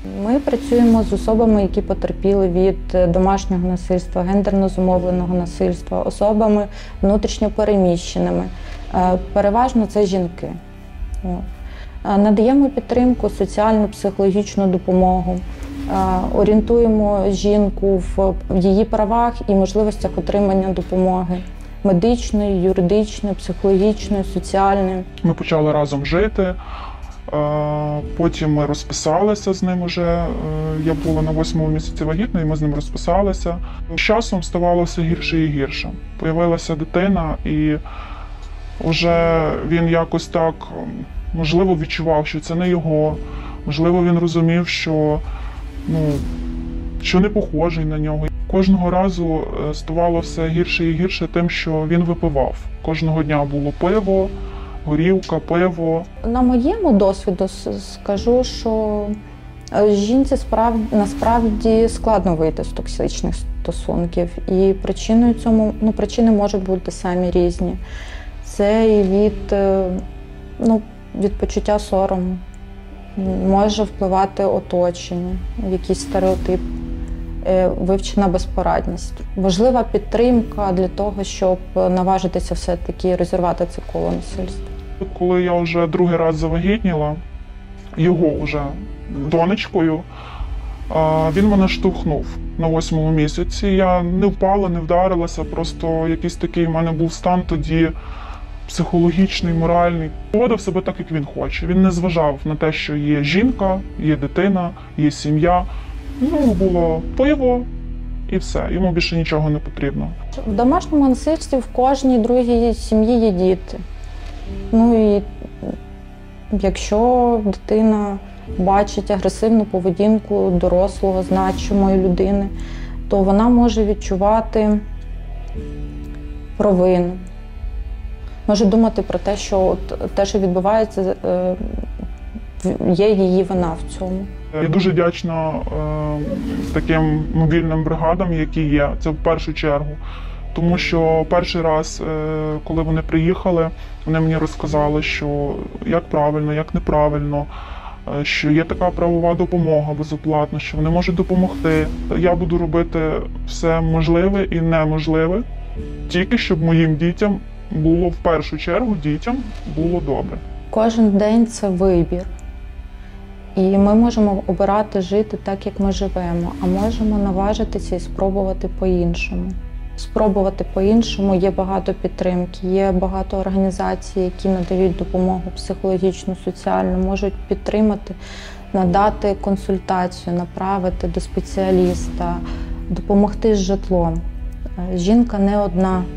Ми працюємо з особами, які потерпіли від домашнього насильства, гендерно зумовленого насильства, особами внутрішньо переміщеними. Переважно це жінки. Надаємо підтримку, соціальну, психологічну допомогу, орієнтуємо жінку в її правах і можливостях отримання допомоги медичної, юридичної, психологічної, соціальної. Ми почали разом жити, потім ми розписалися з ним уже. Я була на 8-му місяці вагітна, і ми з ним розписалися. З часом ставало все гірше і гірше. Появилася дитина, і вже він якось так, можливо, відчував, що це не його. Можливо, він розумів, що не похожий на нього. Кожного разу ставало все гірше і гірше тим, що він випивав. Кожного дня було пиво, горілка, пиво. На моєму досвіду скажу, що жінці насправді складно вийти з токсичних стосунків. І причиною цьому, причини можуть бути самі різні. Це і від почуття сорому. Може впливати оточення, якийсь стереотип, вивчена безпорадність. Важлива підтримка для того, щоб наважитися все-таки розірвати це коло насильства. Коли я вже другий раз завагітніла, його вже донечкою, він мене штовхнув на 8-му місяці. Я не впала, не вдарилася, просто якийсь такий в мене був стан тоді психологічний, моральний. Поводив себе так, як він хоче. Він не зважав на те, що є жінка, є дитина, є сім'я. Було пиво і все. Йому більше нічого не потрібно. В домашньому насильстві в кожній другій сім'ї є діти. І якщо дитина бачить агресивну поведінку дорослого, значимої людини, то вона може відчувати провину. Може думати про те, що те, що відбувається, є її вина в цьому. Я дуже вдячна таким мобільним бригадам, які є, це в першу чергу. Тому що перший раз, коли вони приїхали, вони мені розказали, що як правильно, як неправильно, що є така правова допомога безоплатна, що вони можуть допомогти. Я буду робити все можливе і неможливе, тільки щоб моїм дітям було, в першу чергу, дітям було добре. Кожен день – це вибір. І ми можемо обирати жити так, як ми живемо, а можемо наважитися і спробувати по-іншому. Спробувати по-іншому, є багато підтримки, є багато організацій, які надають допомогу психологічну, соціальну, можуть підтримати, надати консультацію, направити до спеціаліста, допомогти з житлом. Жінка не одна.